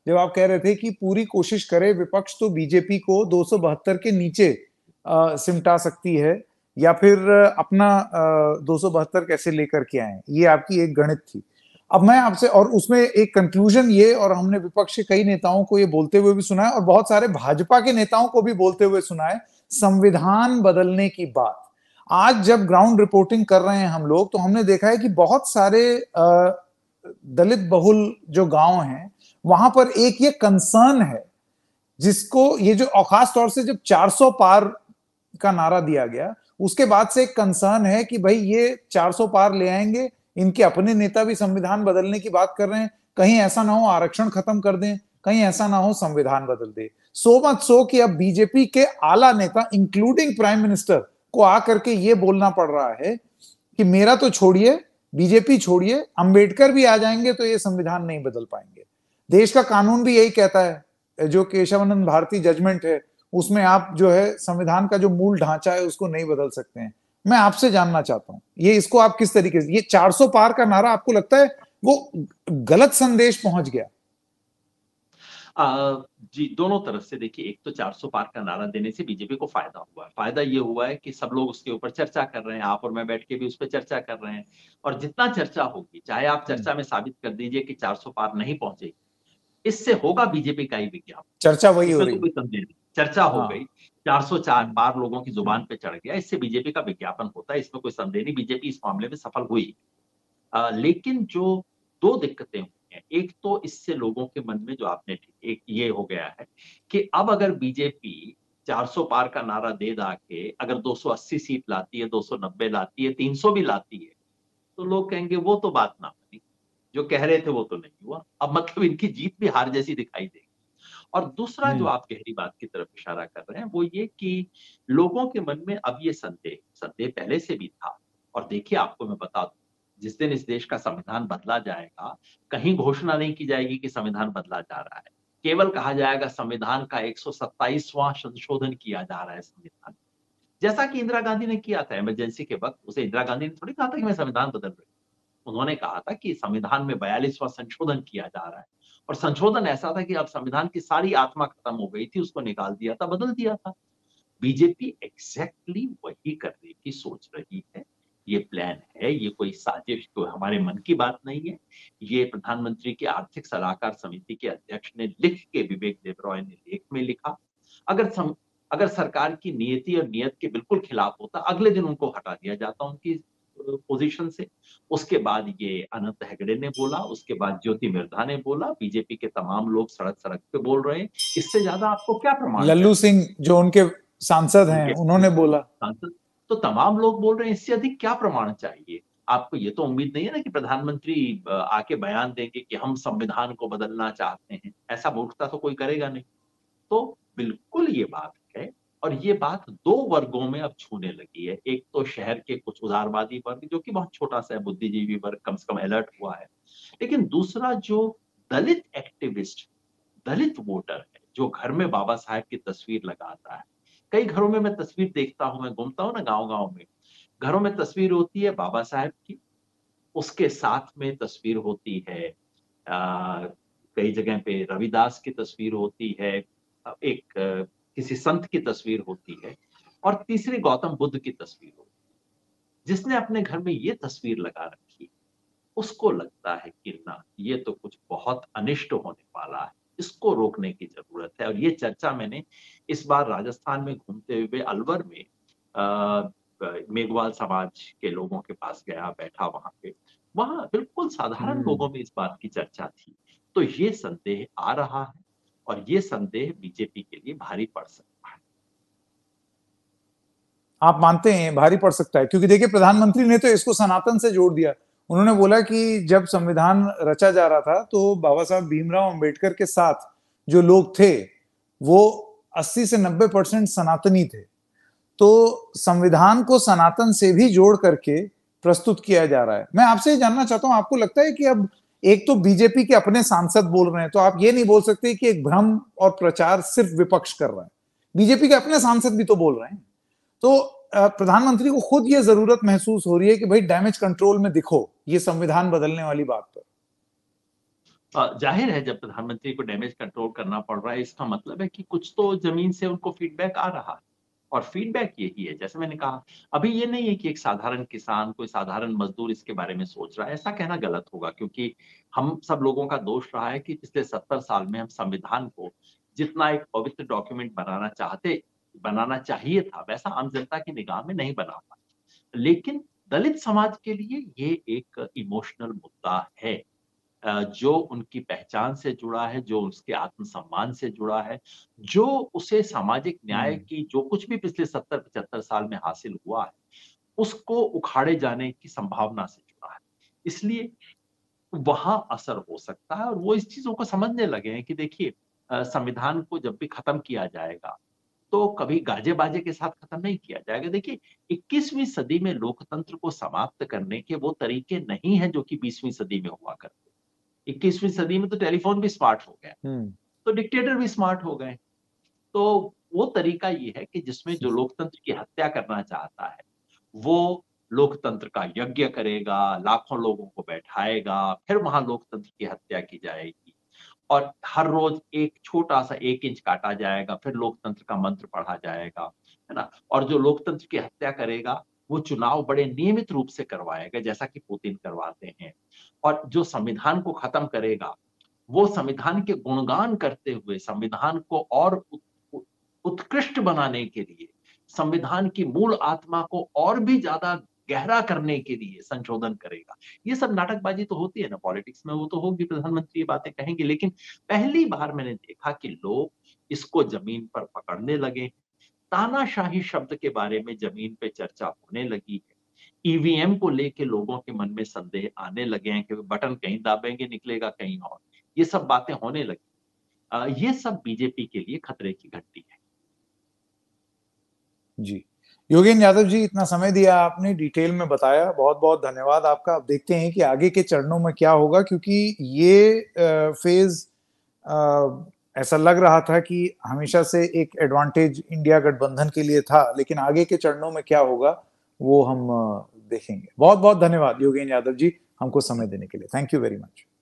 जब आप कह रहे थे कि पूरी कोशिश करे विपक्ष तो बीजेपी को 272 के नीचे सिमटा सकती है, या फिर अपना 272 कैसे लेकर के आए, ये आपकी एक गणित थी। अब मैं आपसे, और उसमें एक कंक्लूजन ये, और हमने विपक्ष के कई नेताओं को ये बोलते हुए भी सुना है और बहुत सारे भाजपा के नेताओं को भी बोलते हुए सुना है, संविधान बदलने की बात। आज जब ग्राउंड रिपोर्टिंग कर रहे हैं हम लोग, तो हमने देखा है कि बहुत सारे दलित बहुल जो गांव हैं वहां पर एक ये कंसर्न है, जिसको ये जो, और खास तौर से जब 400 पार का नारा दिया गया उसके बाद से एक कंसर्न है कि भाई ये 400 पार ले आएंगे, इनके अपने नेता भी संविधान बदलने की बात कर रहे हैं, कहीं ऐसा ना हो आरक्षण खत्म कर दें, कहीं ऐसा ना हो संविधान बदल दे। सो मच सो कि अब बीजेपी के आला नेता इंक्लूडिंग प्राइम मिनिस्टर को आकर के ये बोलना पड़ रहा है कि मेरा तो छोड़िए, बीजेपी छोड़िए, अंबेडकर भी आ जाएंगे तो ये संविधान नहीं बदल पाएंगे। देश का कानून भी यही कहता है, जो केशवानंद भारती जजमेंट है उसमें आप जो है संविधान का जो मूल ढांचा है उसको नहीं बदल सकते हैं। मैं आपसे जानना चाहता हूं, ये इसको आप किस तरीके से, ये 400 पार का नारा आपको लगता है वो गलत संदेश पहुंच गया? जी, दोनों तरफ से देखिए, एक तो 400 पार का नारा देने से बीजेपी को फायदा हुआ है। फायदा ये हुआ है कि सब लोग उसके ऊपर चर्चा कर रहे हैं, आप और मैं बैठ के भी उस पर चर्चा कर रहे हैं, और जितना चर्चा होगी, चाहे आप चर्चा में साबित कर दीजिए कि 400 पार नहीं पहुंचेगी, इससे होगा बीजेपी का ही विज्ञापन। चर्चा वही हो इसमें रही तो है। कोई संदेह नहीं, चर्चा हो हाँ। गई, 404 पार लोगों की जुबान पे चढ़ गया, इससे बीजेपी का विज्ञापन होता है, इसमें कोई संदेह नहीं, बीजेपी इस मामले में सफल हुई। लेकिन जो दो दिक्कतें हुई हैं, एक तो इससे लोगों के मन में, जो आपने एक ये हो गया है कि अब अगर बीजेपी 400 पार का नारा दे दा के अगर 280 सीट लाती है, 290 लाती है, 300 भी लाती है, तो लोग कहेंगे वो तो बात ना बनी, जो कह रहे थे वो तो नहीं हुआ। अब मतलब इनकी जीत भी हार जैसी दिखाई देगी। और दूसरा जो आप गहरी बात की तरफ इशारा कर रहे हैं वो ये कि लोगों के मन में अब ये संदेह संदेह पहले से भी था। और देखिए, आपको मैं बता दूं, जिस दिन इस देश का संविधान बदला जाएगा, कहीं घोषणा नहीं की जाएगी कि संविधान बदला जा रहा है, केवल कहा जाएगा संविधान का 127वां संशोधन किया जा रहा है संविधान। जैसा कि इंदिरा गांधी ने किया था इमरजेंसी के वक्त, उसे इंदिरा गांधी ने थोड़ी कहा था कि मैं संविधान बदल रही हूं। उन्होंने कहा था कि संविधान में 42वां संशोधन किया जा रहा है, और संशोधन ऐसा था कि अब संविधान की सारी आत्मा खत्म हो गई थी, उसको निकाल दिया था, बदल दिया था। बीजेपी एग्जैक्टली वही करने की सोच रही है। ये प्लान है, ये कोई साजिश तो हमारे मन की बात नहीं है। ये प्रधानमंत्री की आर्थिक सलाहकार समिति के अध्यक्ष ने लिख के, विवेक देबरॉय ने लेख में लिखा। अगर सरकार की नीति और नियत के बिल्कुल खिलाफ होता, अगले दिन उनको हटा दिया जाता उनकी पोजीशन से। उसके बाद ये अनंत हेगड़े ने बोला, उसके बाद ज्योति मिर्धा ने बोला, बीजेपी के तमाम लोग सड़क सड़क पे बोल रहे हैं। इससे ज्यादा आपको क्या प्रमाण लल्लू चाहिए? सिंह जो उनके सांसद हैं उनके उन्होंने बोला। सांसद तो तमाम लोग बोल रहे हैं, इससे अधिक क्या प्रमाण चाहिए? आपको ये तो उम्मीद नहीं है ना कि प्रधानमंत्री आके बयान देंगे कि हम संविधान को बदलना चाहते हैं। ऐसा मूर्खता तो कोई करेगा नहीं। तो बिल्कुल ये बात है, और ये बात दो वर्गों में अब छूने लगी है। एक तो शहर के कुछ उदारवादी वर्ग, जो कि बहुत छोटा सा है, बुद्धिजीवी वर्ग कम से कम अलर्ट हुआ है। लेकिन दूसरा जो दलित एक्टिविस्ट, दलित वोटर है, जो घर में बाबा साहेब की तस्वीर लगाता है। कई घरों में मैं तस्वीर देखता हूं, मैं घूमता हूं ना गांव गांव में, घरों में तस्वीर होती है बाबा साहेब की, उसके साथ में तस्वीर होती है कई जगह पे रविदास की तस्वीर होती है, एक किसी संत की तस्वीर होती है, और तीसरी गौतम बुद्ध की तस्वीर होती है। जिसने अपने घर में ये तस्वीर लगा रखी है, उसको लगता है कि ना, ये तो कुछ बहुत अनिष्ट होने वाला है, इसको रोकने की जरूरत है। और ये चर्चा मैंने इस बार राजस्थान में घूमते हुए अलवर में मेघवाल समाज के लोगों के पास गया, बैठा वहां पे, वहां बिल्कुल साधारण लोगों में इस बात की चर्चा थी। तो ये संदेह आ रहा है, और ये संदेह बीजेपी के लिए भारी पड़ सकता है। आप मानते हैं भारी पड़ सकता है? क्योंकि देखिए प्रधानमंत्री ने तो इसको सनातन से जोड़ दिया। उन्होंने बोला कि जब संविधान रचा जा रहा था तो बाबा साहब भीमराव अंबेडकर के साथ जो लोग थे वो 80 से 90% सनातनी थे। तो संविधान को सनातन से भी जोड़ करके प्रस्तुत किया जा रहा है। मैं आपसे ये जानना चाहता हूं, आपको लगता है कि अब एक तो बीजेपी के अपने सांसद बोल रहे हैं, तो आप ये नहीं बोल सकते कि एक भ्रम और प्रचार सिर्फ विपक्ष कर रहा है, बीजेपी के अपने सांसद भी तो बोल रहे हैं। तो प्रधानमंत्री को खुद ये जरूरत महसूस हो रही है कि भाई डैमेज कंट्रोल में दिखो ये संविधान बदलने वाली बात पर। जाहिर है जब प्रधानमंत्री को डैमेज कंट्रोल करना पड़ रहा है, इसका मतलब है कि कुछ तो ज़मीन से उनको फीडबैक आ रहा है और फीडबैक यही है, जैसे मैंने कहा, अभी ये नहीं है कि एक साधारण किसान, कोई साधारण मज़दूर इसके बारे में सोच रहा है, ऐसा कहना गलत होगा क्योंकि हम सब लोगों का दोष रहा है कि पिछले 70 साल में हम संविधान को जितना एक पवित्र डॉक्यूमेंट बनाना चाहिए था, वैसा आम जनता की निगाह में नहीं बना पाए। लेकिन दलित समाज के लिए ये एक इमोशनल मुद्दा है। जो उनकी पहचान से जुड़ा है, जो उसके आत्मसम्मान से जुड़ा है, जो उसे सामाजिक न्याय की जो कुछ भी पिछले 70-75 साल में हासिल हुआ है, उसको उखाड़े जाने की संभावना से जुड़ा है। इसलिए वहाँ असर हो सकता है और वो इस चीज़ों को समझने लगे हैं कि देखिए संविधान को जब भी खत्म किया जाएगा, तो कभी गाजे-बाजे के साथ खत्म नहीं किया जाएगा। देखिए 21वीं सदी में लोकतंत्र को समाप्त करने के वो तरीके नहीं हैं जो कि 20वीं सदी में हुआ करते। 21वीं सदी में तो टेलीफ़ोन भी स्मार्ट हो गया, हुँ। तो डिक्टेटर भी स्मार्ट हो गए। तो वो तरीका ये है कि जिसमें जो लोकतंत्र की हत्या करना चाहता है, वो लोकतंत्र का यज्ञ करेगा, लाखों लोगों को बैठाएगा, फिर वहाँ लोकतंत्र की हत्या की जाएगी और हर रोज़ एक छोटा-सा 1 इंच काटा जाएगा, फिर लोकतंत्र का मंत्र पढ़ा जाएगा, है ना? और जो लोकतंत्र की हत्या करेगा, वो चुनाव बड़े नियमित रूप से करवाएगा, जैसा कि पुतिन करवाते हैं। और जो संविधान को खत्म करेगा, वो संविधान के गुणगान करते हुए संविधान को और उत्कृष्ट बनाने के लिए, संविधान की मूल आत्मा को और भी ज़्यादा गहरा करने के लिए संशोधन करेगा। ये सब नाटकबाज़ी तो होती है ना पॉलिटिक्स में, वो तो होगी, प्रधानमंत्री ये बातें कहेंगे, लेकिन पहली बार मैंने देखा कि लोग इसको ज़मीन पर पकड़ने लगे। तानाशाही शब्द के बारे में ज़मीन पे चर्चा होने लगी है। ईवीएम को लेके लोगों के मन में संदेह आने लगे हैं कि बटन कहीं दाबेंगे, निकलेगा कहीं और। ये सब बातें होने लगी। ये सब बीजेपी के लिए खतरे की घंटी है। जी। योगेंद्र यादव जी, इतना समय दिया आपने, डिटेल में बताया, बहुत-बहुत धन्यवाद आपका। अब देखते हैं कि आगे के चरणों में क्या होगा, क्योंकि ये फ़ेज़ ऐसा लग रहा था कि हमेशा से एक एडवांटेज इंडिया गठबंधन के लिए था, लेकिन आगे के चरणों में क्या होगा, वो हम देखेंगे। बहुत-बहुत धन्यवाद योगेंद्र यादव जी, हमको समय देने के लिए। Thank you very much.